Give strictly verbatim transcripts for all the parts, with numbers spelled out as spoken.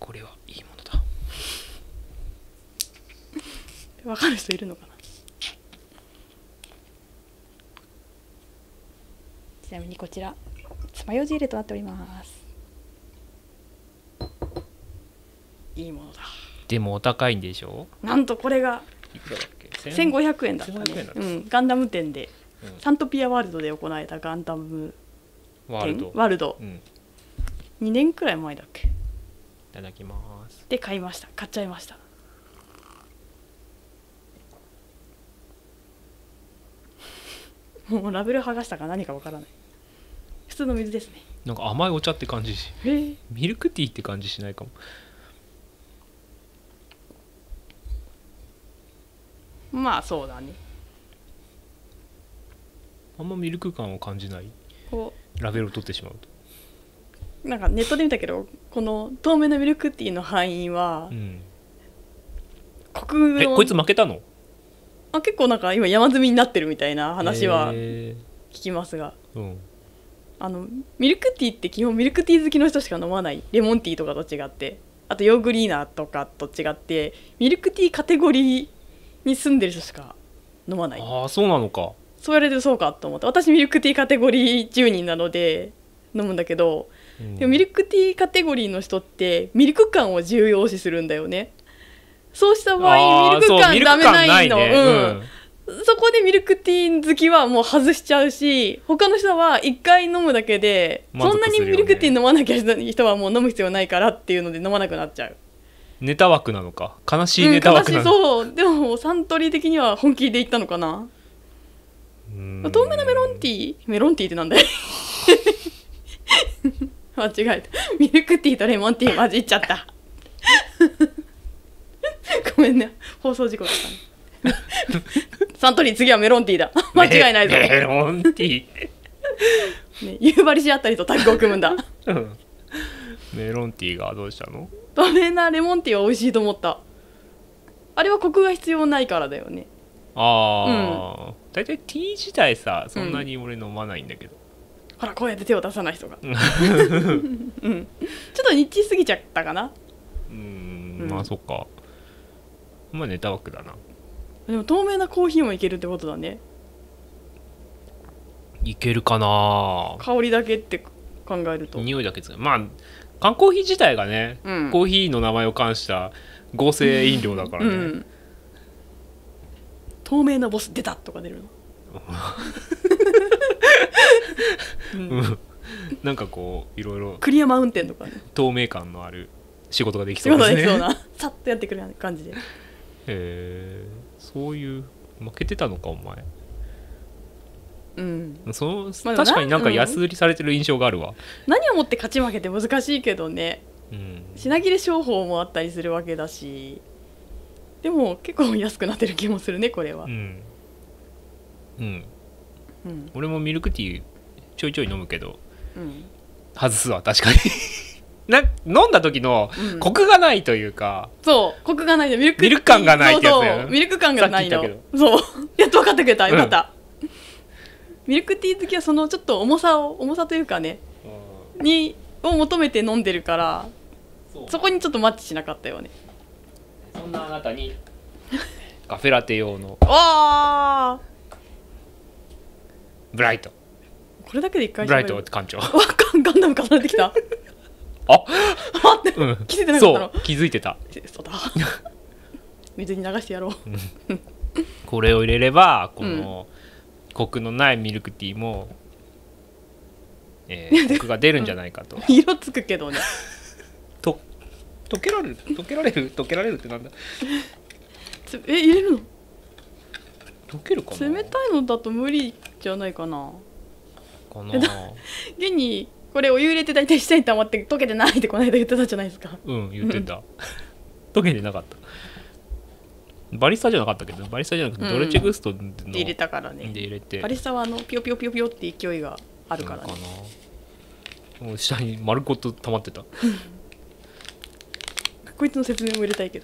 これはいいものだ。 わかる人いるのかな。ちなみにこちら爪楊枝入れとなっております。いいものだ。 でもお高いんでしょ。 なんとこれがいくらだっけ。 せんごひゃくえんだったね。 せんごひゃくえんだったうん、ガンダム展で、 うん、 サントピアワールドで行われたガンダムワールドワールド、うん、にねんくらい前だっけ。 いただきます。 で買いました。買っちゃいました。もうラベル剥がしたか何かわからない。普通の水ですね。 なんか甘いお茶って感じし、ミルクティーって感じしないかも。 まあそうだね。 あんまミルク感を感じない。 こうラベルを取ってしまうとなんかネットで見たけど、この透明なミルクティーの範囲は、うん、国えこいつ負けたの。 あ結構なんか今山積みになってるみたいな話は聞きますが、 うん、 あのミルクティーって基本ミルクティー好きの人しか飲まない。レモンティーとかと違って、あとヨーグリーナとかと違ってミルクティーカテゴリーに住んでる人しか飲まない。 ああそうなのか。 そうやれてそうかと思って。私ミルクティーカテゴリーじゅうにんなので飲むんだけど、うん、でもミルクティーカテゴリーの人ってミルク感を重要視するんだよね。そうした場合ミルク感ダメないの。ね、うん、そこでミルクティー好きはもう外しちゃうし、他の人はいっかい飲むだけで、ね、そんなにミルクティー飲まなきゃ人はもう飲む必要ないからっていうので飲まなくなっちゃう。 ネタ枠なのか。悲しいネタ枠なの、 うん、そうでもサントリー的には本気で言ったのかな。透明なメロンティーメロンティーってなんだよ間違えた。ミルクティーとレモンティー混じっちゃったごめんね、放送事故だったねサントリー次はメロンティーだ間違いないぞ。 メロンティー、ね、夕張市あたりとタッグを組むんだメロンティーがどうしたの。 透明なレモンティーは美味しいと思った。あれはコクが必要ないからだよね。 ああ、うん、だいたいティー自体さそんなに俺飲まないんだけど、 うん、ほらこうやって手を出さない人が、うん、ちょっとニッチすぎちゃったかな。 うーん、うん、まあそっか。まあネタ枠だな。 でも透明なコーヒーもいけるってことだね。 いけるかな。 香りだけって考えると匂いだけつまあ缶コーヒー自体がね、うん、コーヒーの名前を冠した合成飲料だからね、うん、 透明なボス出たとか出るのうん、なんかこういろいろクリアマウンテンとかね、 透明感のある仕事ができそうですね。 仕事ができそうなさっとやってくる感じで。へえ、そういう負けてたのかお前。うん、その確かになんか安売りされてる印象があるわ、うん、 何をもって勝ち負けって難しいけどね、うん、品切れ商法もあったりするわけだし、でも結構安くなってる気もするねこれは。うん、 うんうん、俺もミルクティーちょいちょい飲むけど、うん、外すわ確かにな飲んだ時のコクがないというか、 うん、そうコクがないのミルクミルク感がないってやつだよね。 そうそうミルク感がないの。そうやっと分かってくれたよかった、うん、ミルクティー好きはそのちょっと重さを重さというかね、うん、にを求めて飲んでるから、 そ, そこにちょっとマッチしなかったよね。 そんなあなたにカフェラテ用のあブライト、 これだけで一回ブライト館長ガンダム重ねてきたあ待って、うん、気づいてなかったの。 そう気づいてた。 そうだ水に流してやろうこれを入れればこの、うん、コクのないミルクティーも、えー、コクが出るんじゃないかと、うん、 色つくけどねと溶けられる溶けられる溶けられるってなんだえ入れるの溶けるかな。 冷たいのだと無理じゃないかな。 かな現にこれお湯入れて大体下に溜まって溶けてないってこの間言ってたじゃないですか。 うん言ってた溶けてなかった。バリスタじゃなかったけど、バリスタじゃなくてドルチェグストの、うん、 で入れたからね。 で入れてバリスタはあのピヨピヨピヨピヨって勢いがあるからね。かな。もう下に丸ごと溜まってたこいつの説明も入れたいけど。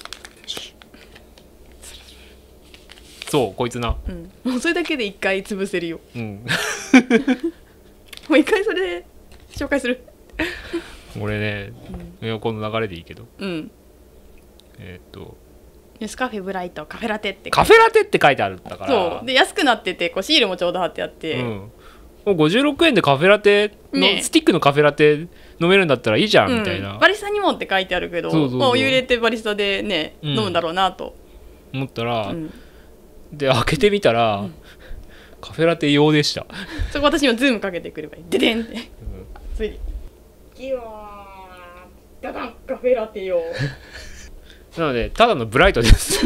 そうこいつな、 うん、もうそれだけで一回潰せるよ、うん、もう一回それで紹介するこれね、うん、横の流れでいいけど、 うん、 えっ、ー、とネスカフェブライトカフェラテってカフェラテって書いてあるんだから、 そうで安くなっててこうシールもちょうど貼ってあって、うん、 もうごじゅうろくえんでカフェラテの、ね、スティックのカフェラテ飲めるんだったらいいじゃん、うん、みたいな。 バリスタにもって書いてあるけど、そうそうそう、もう入れてバリスタでね、うん、飲むんだろうなと思ったら、うん、で開けてみたら、うん、カフェラテ用でした。 そこ私にもズームかけてくればいい。ででんって、うん、ついにギワーダダンカフェラテ用なのでただのブライトです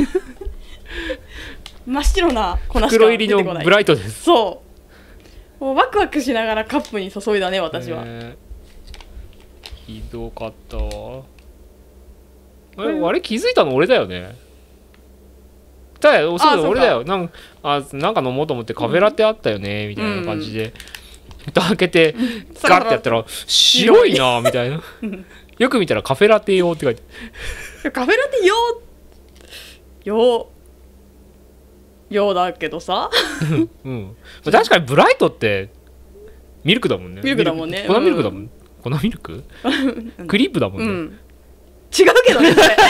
真っ白な粉しか出てこない袋入りのブライトです。 そうもうワクワクしながらカップに注いだね私は、えー、ひどかったわ。あれ、あれ気づいたの俺だよね。だよ、そうだ俺だよ。なんあなんか飲もうと思ってカフェラテあったよね、うん、みたいな感じで、うん、蓋開けてガッてやったら白いなみたいなよく見たらカフェラテ用って書いてカフェラテ用用用だけどさ、 うん、確かにブライトってミルクだもんね。 ミルクだもんね。 粉ミルクだもん、うん、粉ミルククリープだもんね、うん、 違うけどねそれ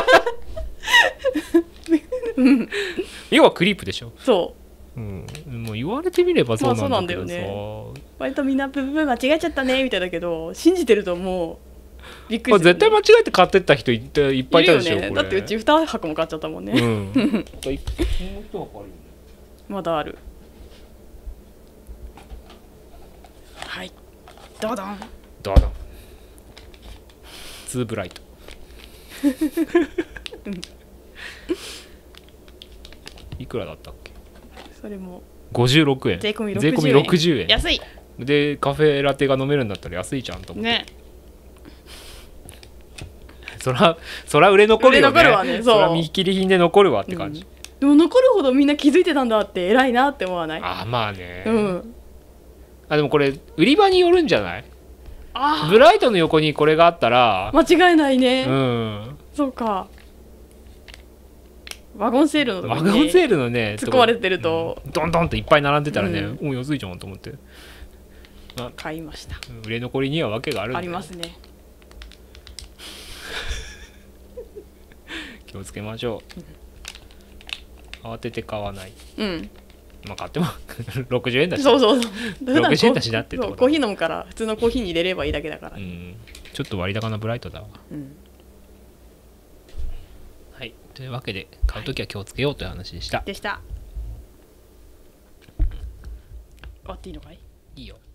要はクリープでしょ。 そう、 うん、もう言われてみればそうなんだけどさ、まあ、そうなんだよね。割とみんなブブブ間違えちゃったねみたいだけど信じてるともうびっくりする、ね、 絶対間違えて買ってった人いっぱいいたでしょ。いるよね、 だってうちにはこも買っちゃったもんね、うん、まだある。はいドドンドドンツーブライトいくらだったっけ。 それもごじゅうろくえん、 税込みろくじゅうえん、 安いでカフェラテが飲めるんだったら安いじゃんと思って、ね、そらそら売れ残るよね。売れ残るわね。そうそら見切り品で残るわって感じ、うん、 でも残るほどみんな気づいてたんだって偉いなって思わない？ あまあね、 うん、 あでもこれ売り場によるんじゃない？あブライトの横にこれがあったら間違いないね、 うん、 そうか。ワゴンセールのとこに、ね、ワゴンセールのね突っ込まれてると、 うん、ドンドンっていっぱい並んでたらね、うん、お安いじゃんと思って買いました。 売れ残りには訳があるんだよ。 ありますね気をつけましょう、うん、慌てて買わない、 うん、 まあ買ってもろくじゅうえんだし、 そうそうそうろくじゅうえんだしなってとこだ。 コーヒー飲むから普通のコーヒーに入れればいいだけだから、うん、 ちょっと割高なブライトだわ、 うん、 はい、というわけで買うときは気をつけようという話でした、 でした。終わっていいのかい？ いいよ。